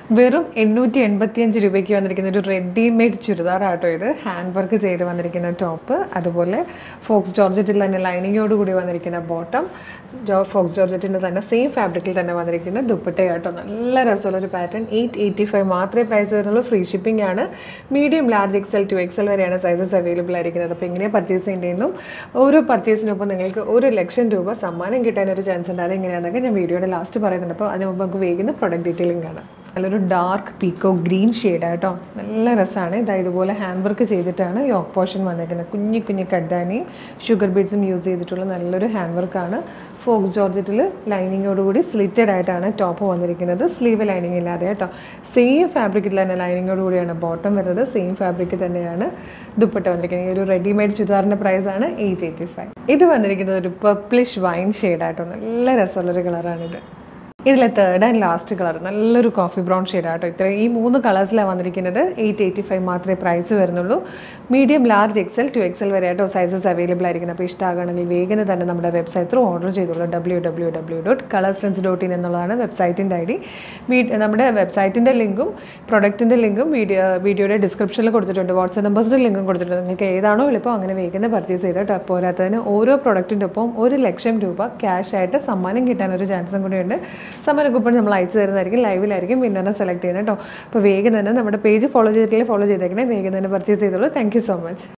വെറും 885 രൂപയ്ക്ക് വന്നിരിക്കുന്ന ഒരു റെഡിമെയ്ഡ് ചുരിദാറാട്ടോ ഇത്. ഹാൻഡ് വർക്ക് ചെയ്ത് വന്നിരിക്കുന്ന ടോപ്പ്, അതുപോലെ ഫോക്സ് ജോർജറ്റിൽ തന്നെ ലൈനിങ്ങോട് കൂടി വന്നിരിക്കുന്ന ബോട്ടം, ഫോക്സ് ജോർജറ്റിൻ്റെ തന്നെ സെയിം ഫാബ്രിക്കിൽ തന്നെ വന്നിരിക്കുന്ന ദുപ്പട്ടയാട്ടോ. നല്ല രസമുള്ളൊരു പാറ്റേൺ. 885 മാത്രമേ പ്രൈസ് വരുന്നുള്ളൂ. ഫ്രീ ഷിപ്പിംഗ് ആണ്. Medium, large, XL to XL വരെയാണ് സൈസസ് അവൈലബിൾ ആയിരിക്കുന്നത്. അപ്പോൾ എങ്ങനെയാണ് പർച്ചേസ് ചെയ്യേണ്ടതെന്നും ഓരോ പർച്ചേസിനൊപ്പം നിങ്ങൾക്ക് 1,00,000 രൂപ സമ്മാനം കിട്ടാനൊരു ചാൻസ് ഉണ്ട്. അതെങ്ങനെയാണെന്നൊക്കെ ഞാൻ വീഡിയോയുടെ ലാസ്റ്റ് പറയുന്നുണ്ട്. അപ്പോൾ അതിന് മുമ്പ് നമുക്ക് വേഗം പ്രൊഡക്റ്റ് ഡീറ്റെയിലിംഗ് കാണാം. നല്ലൊരു ഡാർക്ക് പീക്കോ ഗ്രീൻ ഷെയ്ഡാട്ടോ. നല്ല രസമാണ്. ഇതുപോലെ ഹാൻഡ് വർക്ക് ചെയ്തിട്ടാണ് യോക്ക് പോർഷൻ വന്നിരിക്കുന്നത്. കുഞ്ഞി കുഞ്ഞി കഡ്ഡാനിയും ഷുഗർ ബീഡ്സും യൂസ് ചെയ്തിട്ടുള്ള നല്ലൊരു ഹാൻഡ് വർക്കാണ്. ഫോക്സ് ജോർജറ്റിൽ ലൈനിങ്ങോടുകൂടി സ്ലിറ്റഡ് ആയിട്ടാണ് ടോപ്പ് വന്നിരിക്കുന്നത്. സ്ലീവ് ലൈനിങ് ഇല്ലാതെ കേട്ടോ. സെയിം ഫാബ്രിക്കിൽ തന്നെ ലൈനിങ്ങോട് കൂടിയാണ് ബോട്ടം വരുന്നത്. സെയിം ഫാബ്രിക്കിൽ തന്നെയാണ് ദുപ്പട്ട വന്നിരിക്കുന്നത്. ഈ ഒരു റെഡിമെയ്ഡ് ചുരിദാറിൻ്റെ പ്രൈസാണ് 885. ഇത് വന്നിരിക്കുന്നത് ഒരു പർപ്പിളിഷ് വൈൻ ഷെയ്ഡായിട്ടോ. നല്ല രസമുള്ളൊരു കളറാണിത്. ഇതിലെ തേർഡ് ആൻഡ് ലാസ്റ്റ് കളർ നല്ലൊരു കോഫി ബ്രൗൺ ഷെയ്ഡാട്ടോ. ഈ 3 കളേഴ്സിലാണ് വന്നിരിക്കുന്നത്. 885 മാത്രമേ പ്രൈസ് വരുന്നുള്ളൂ. Medium, large, XL to XL വരെ ആട്ടോ സൈസസ് അവൈലബിൾ ആയിരിക്കുന്നത്. അപ്പോൾ ഇഷ്ടമാകണമെങ്കിൽ വേഗം തന്നെ നമ്മുടെ വെബ്സൈറ്റ് ത്രൂ ഓർഡർ ചെയ്തോളൂ. www.colorstrends.in എന്നുള്ളതാണ് വെബ്സൈറ്റിൻ്റെ ID. നമ്മുടെ വെബ്സൈറ്റിൻ്റെ ലിങ്കും പ്രൊഡക്റ്റിൻ്റെ ലിങ്കും വീഡിയോയുടെ ഡിസ്ക്രിപ്ഷനിൽ കൊടുത്തിട്ടുണ്ട്. വാട്സ്ആപ്പ് നമ്പേഴ്സിൻ്റെ ലിങ്കും കൊടുത്തിട്ടുണ്ട്. നിങ്ങൾക്ക് ഏതാണോ എളുപ്പം അങ്ങനെ വേഗം പർച്ചേസ് ചെയ്തിട്ട് പോരാത്തതിന് ഓരോ പ്രൊഡക്റ്റിൻ്റെ ഒപ്പം 1,00,000 രൂപ ക്യാഷ് ആയിട്ട് സമ്മാനം കിട്ടാനൊരു ചാൻസും കൂടിയുണ്ട്. സമ്മാന കൂപ്പൺ നമ്മൾ അയച്ചു തരുന്നതായിരിക്കും. ലൈവിലായിരിക്കും വിന്നറിനെ സെലക്ട് ചെയ്യുന്നത് കേട്ടോ. അപ്പോൾ വേഗം തന്നെ നമ്മുടെ പേജ് ഫോളോ ചെയ്തിട്ടേ ഫോളോ ചെയ്തേക്കണേ. വേഗം തന്നെ പർച്ചേസ് ചെയ്തോളൂ. Thank you so much.